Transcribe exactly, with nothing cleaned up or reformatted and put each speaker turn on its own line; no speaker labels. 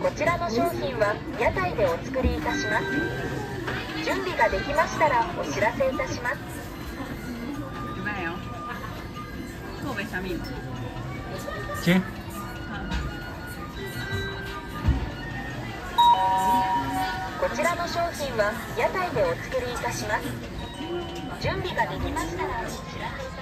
こちらの商品は屋台でお作りいたします。準備ができましたらお知らせいたします。
有没有？够没啥米吗？
行。
こちらの商品は屋台でお作りいたします。準備ができましたらお知らせいたします。